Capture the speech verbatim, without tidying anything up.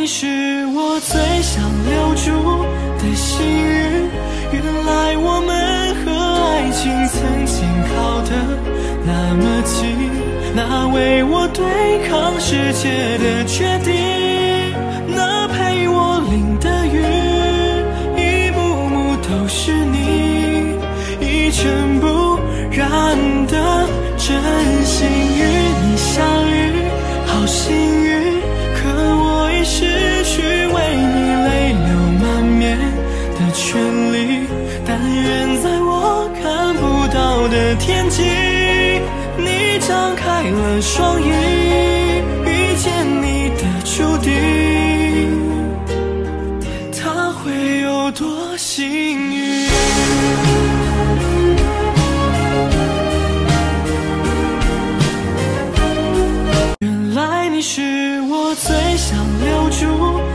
是我最想留住的幸运，原来我们和爱情曾经靠得那么近，那为我对抗世界的决定，那陪我淋的雨，一幕幕都是你，一尘不染的真心与你相遇，好幸运，可我已失去为你泪流满面的权利，但愿在我看不到的天际，你张开了双翼，遇见你的注定，他会有多幸运。原来你是我最想留住